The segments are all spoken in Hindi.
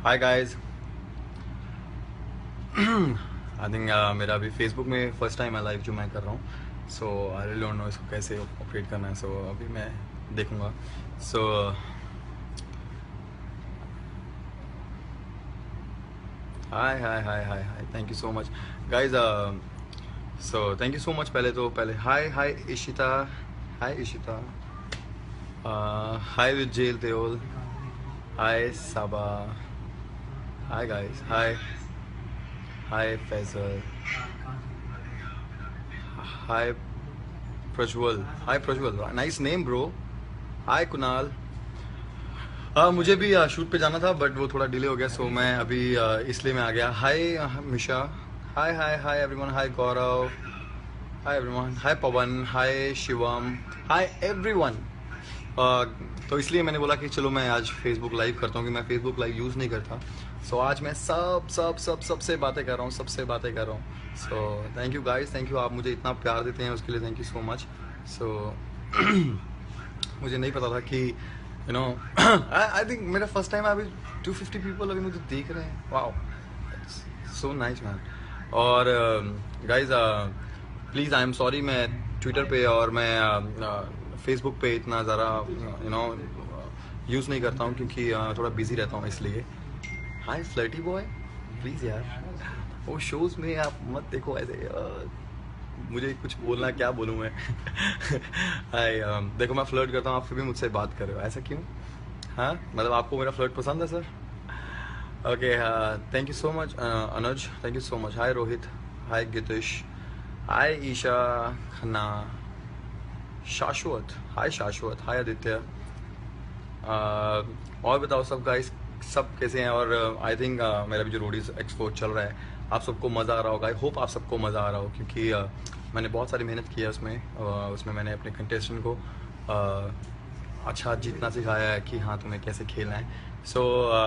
Hi guys. आई थिंक मेरा अभी फेसबुक में फर्स्ट टाइम है लाइव जो मैं कर रहा हूँ, so I really don't know इसको कैसे ऑपरेट करना है, सो अभी मैं देखूँगा। So hi hi hi hi hi, thank you so much guys. So thank you so much. पहले hi hi Ishita, hi Ishita, hi विद जेल Deol, hi Saba, hi guys, hi hi Faizal, hi Prajwal, hi Prajwal, nice name bro, hi Kunal. मुझे भी शूट पे जाना था बट वो थोड़ा डिले हो गया, सो मैं अभी इसलिए मैं आ गया। Hi Misha, hi hi hi everyone, hi Gaurav, hi everyone, hi Pawan, hi Shivam, hi everyone. तो इसलिए मैंने बोला कि चलो मैं आज फेसबुक लाइव करता हूँ, कि मैं फेसबुक लाइव यूज़ नहीं करता। सो आज मैं सबसे बातें कर रहा हूँ, सबसे बातें कर रहा हूँ। So thank you guys, thank you, आप मुझे इतना प्यार देते हैं उसके लिए thank you so much. So मुझे नहीं पता था कि यू नो आई थिंक मेरा फर्स्ट टाइम अभी 250 पीपल अभी मुझे देख रहे हैं। Wow, so nice man. और guys please I am sorry, मैं ट्विटर पे और मैं फेसबुक पे इतना ज़्यादा यूज़ नहीं करता हूँ, क्योंकि थोड़ा बिजी रहता हूँ इसलिए। हाय फ्लर्टी बॉय, प्लीज़ यार वो शोज़ में आप मत देखो ऐसे। मुझे कुछ बोलना, क्या बोलूँ मैं। हाय देखो मैं फ्लर्ट करता हूँ, आप फिर भी मुझसे बात कर रहे हो, ऐसा क्यों? हाँ मतलब आपको मेरा फ्लर्ट पसंद है sir? Okay, thank you so much Anuj, thank you so much. Hi Rohit, hi Gitish, hi Isha Khanna, Shashwat, hi शाश्वत, हाय आदित्य। और बताओ सब गाइस, सब कैसे हैं? और आई थिंक मेरा भी जो रोडीज एक्सपोर्ट चल रहा है, आप सबको मज़ा आ रहा होगा। आई होप आप सबको मज़ा आ रहा हो, क्योंकि मैंने बहुत सारी मेहनत की है उसमें मैंने अपने कंटेस्टेंट को अच्छा जीतना सिखाया है कि हाँ तुम्हें कैसे खेलना है। So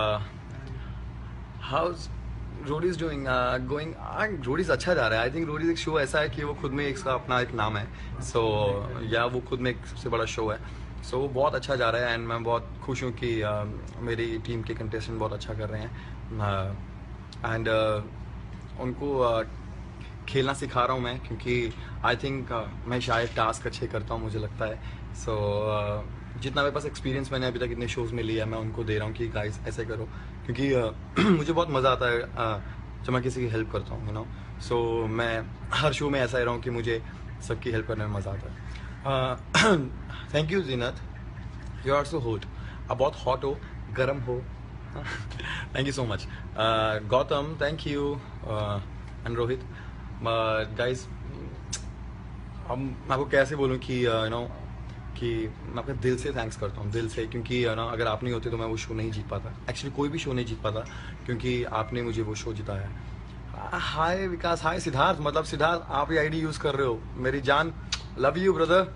how's Roadies doing going? Roadies अच्छा जा रहा है। आई थिंक रोडीज एक शो ऐसा है कि वो खुद में इसका अपना एक नाम है। सो या वो खुद में एक सबसे बड़ा शो है। सो वो बहुत अच्छा जा रहा है एंड मैं बहुत खुश हूँ कि मेरी टीम के कंटेस्टेंट बहुत अच्छा कर रहे हैं एंड उनको खेलना सिखा रहा हूँ मैं, क्योंकि आई थिंक मैं शायद टास्क अच्छे करता हूँ, मुझे लगता है। सो जितना मेरे पास एक्सपीरियंस मैंने अभी तक इतने शोज़ में लिया है, मैं उनको दे रहा हूँ कि गाइस ऐसे करो, क्योंकि मुझे बहुत मज़ा आता है जब मैं किसी की हेल्प करता हूँ, सो मैं हर शो में ऐसा ही रहा हूँ कि मुझे सबकी हेल्प करने में मज़ा आता है। Thank you Zeenat, you are so hot. अब बहुत हॉट हो, गर्म हो। Thank you so much Gautam, thank you and Rohit. Guys अब मैं आपको कैसे बोलूँ कि कि मैं अपने दिल से थैंक्स करता हूँ, दिल से, क्योंकि अगर आप नहीं होते तो मैं वो शो नहीं जीत पाता। एक्चुअली कोई भी शो नहीं जीत पाता, क्योंकि आपने मुझे वो शो जिताया। हाय विकास, हाय सिद्धार्थ, मतलब सिद्धार्थ आप ये आईडी यूज़ कर रहे हो, मेरी जान, love you brother.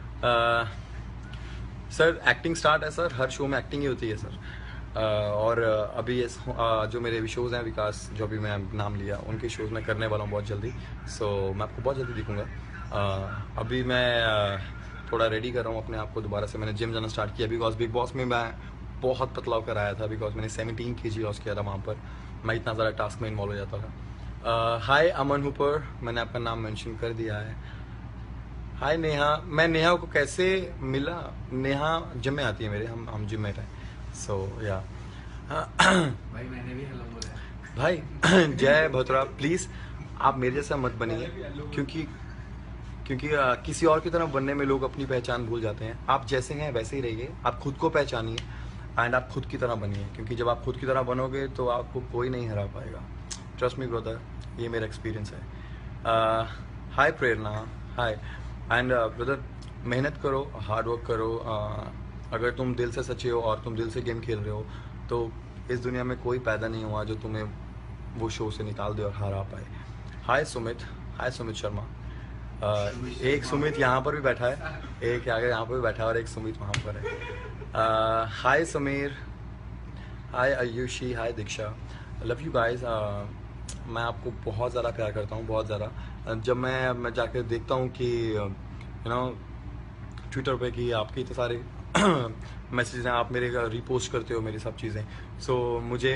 Sir acting start है सर, हर शो में एक्टिंग ही होती है सर। और अभी जो मेरे अभी शोज़ हैं विकास, जो अभी मैं नाम लिया, उनके शोज़ मैं करने वाला हूँ बहुत जल्दी। सो मैं आपको बहुत जल्दी दिखूँगा। अभी मैं थोड़ा रेडी कर रहा हूँ अपने आप को दोबारा से। मैंने जिम जाना स्टार्ट किया, बिकॉज बिग बॉस में मैं बहुत पतला होकर आया था, बिकॉज मैंने 17 kg लॉस किया था वहाँ पर। मैं इतना ज़्यादा टास्क में इन्वॉल्व हो जाता था। हाय अमन हुपर, मैंने आपका नाम मेंशन कर दिया है। हाय नेहा, मैं नेहा को कैसे मिला? नेहा जिम में आती है मेरे, हम जिम में हैं। सो या भाई मैंने भी हेलो बोला है भाई। जय भद्रा, प्लीज़ आप मेरे जैसा मत बनिए, क्योंकि किसी और की तरह बनने में लोग अपनी पहचान भूल जाते हैं। आप जैसे हैं वैसे ही रहिए, आप खुद को पहचानिए एंड आप खुद की तरह बनिए, क्योंकि जब आप खुद की तरह बनोगे तो आपको कोई नहीं हरा पाएगा। ट्रस्ट मी ब्रदर, ये मेरा एक्सपीरियंस है। हाय प्रेरणा, हाय एंड ब्रदर, मेहनत करो, हार्ड वर्क करो। अगर तुम दिल से सच्चे हो और तुम दिल से गेम खेल रहे हो, तो इस दुनिया में कोई पैदा नहीं हुआ जो तुम्हें वो शो से निकाल दे और हरा पाए। हाय सुमित, हाय सुमित शर्मा। एक सुमित यहाँ पर भी बैठा है, एक आगे यहाँ पर भी बैठा है और एक सुमित वहाँ पर है। Hi Sameer, hi Ayushi, hi Diksha, love you guys. मैं आपको बहुत ज़्यादा प्यार करता हूँ, बहुत ज़्यादा। जब मैं जाकर देखता हूँ कि ट्विटर पे कि आपके इतने सारे मैसेज हैं, आप मेरे रीपोस्ट करते हो मेरी सब चीज़ें। सो मुझे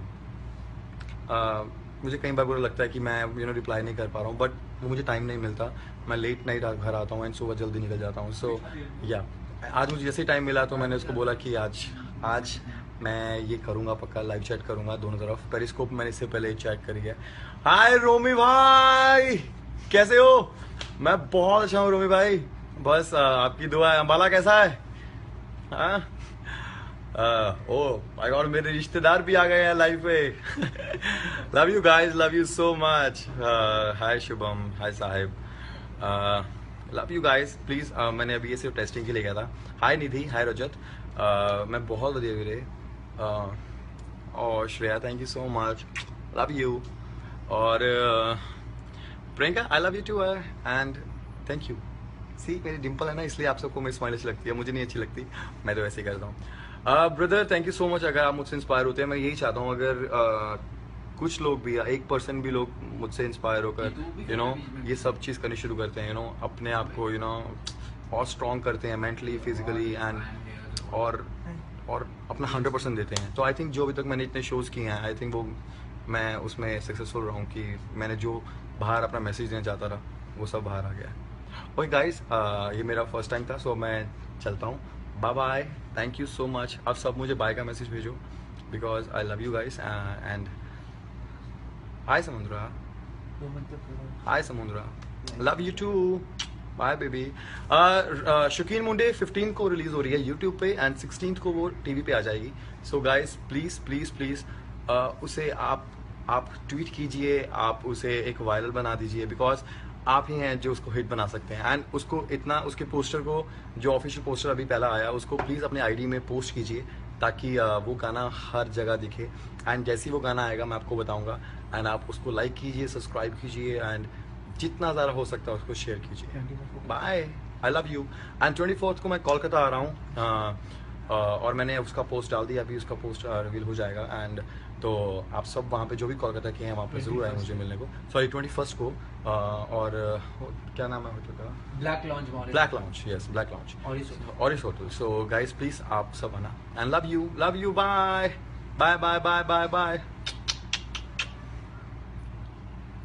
मुझे कई बार बुरा लगता है कि मैं रिप्लाई नहीं कर पा रहा हूँ, बट वो मुझे टाइम नहीं मिलता। मैं लेट नाइट घर आता हूँ एंड सुबह जल्दी निकल जाता हूँ। सो या आज मुझे जैसे ही टाइम मिला तो मैंने उसको बोला कि आज मैं ये करूँगा, पक्का लाइव चैट करूँगा दोनों तरफ। पेरिस्कोप मैंने इससे पहले चैट करी है। हाय रोमी भाई, कैसे हो? मैं बहुत अच्छा हूँ रोमी भाई, बस आपकी दुआ है। अंबाला कैसा है? हाँ ओ माय गॉड, मेरे रिश्तेदार भी आ गए हैं लाइव पे। Love you guys, love you so much. Hi Shubham, hi Sahib, love you guys. Please मैंने अभी ये सिर्फ टेस्टिंग के लिए गया था। हाय निधि, हाय रजत, मैं बहुत बढ़िया वीरे। और Shreya thank you so much, love you. और Priyanka I love you too and thank you. See मेरी डिम्पल है ना, इसलिए आप सबको मेरी स्माइल अच्छी लगती है, मुझे नहीं अच्छी लगती, मैं तो ऐसे ही करता हूँ। Brother thank you so much, अगर आप मुझसे इंस्पायर होते हैं। मैं यही चाहता हूँ अगर कुछ लोग भी, 1% भी लोग मुझसे इंस्पायर होकर ये सब चीज़ करनी शुरू करते हैं, अपने आप को और स्ट्रॉन्ग करते हैं मेंटली, फिजिकली एंड और अपना 100% देते हैं। तो आई थिंक जो अभी तक मैंने इतने शोज़ किए हैं, आई थिंक वो मैं उसमें सक्सेसफुल रहा हूँ कि मैंने जो बाहर अपना मैसेज देना चाहता था वो सब बाहर आ गया। ओके गाइस, ये मेरा फर्स्ट टाइम था, सो मैं चलता हूँ। Bye bye, thank you so much. आप सब मुझे बाय का मैसेज भेजो because I love you guys and hi Samudra, hi Samudra, love you too, bye baby. Shakeen Munde 15 को रिलीज हो रही है यूट्यूब पे एंड 16 को वो टीवी पे आ जाएगी। So guys please please please उसे आप ट्वीट कीजिए, आप उसे एक वायरल बना दीजिए बिकॉज आप ही हैं जो उसको हिट बना सकते हैं। एंड उसको इतना, उसके पोस्टर को, जो ऑफिशियल पोस्टर अभी पहला आया, उसको प्लीज़ अपने आईडी में पोस्ट कीजिए ताकि वो गाना हर जगह दिखे। एंड जैसे ही वो गाना आएगा मैं आपको बताऊंगा एंड आप उसको लाइक कीजिए, सब्सक्राइब कीजिए एंड जितना ज़्यादा हो सकता है उसको शेयर कीजिए। Bye, I love you. And 24 को मैं कोलकाता आ रहा हूँ और मैंने उसका पोस्ट डाल दिया, अभी उसका पोस्ट रिवील हो जाएगा। एंड तो आप सब वहाँ पे जो भी कोलकाता के हैं वहाँ पे ज़रूर आए मुझे मिलने को। सॉरी 21 को और क्या नाम है होटल का? Black Launch, yes Black Launch, Auris hotel. So guys please आप सब आना and love you, bye bye bye bye bye bye.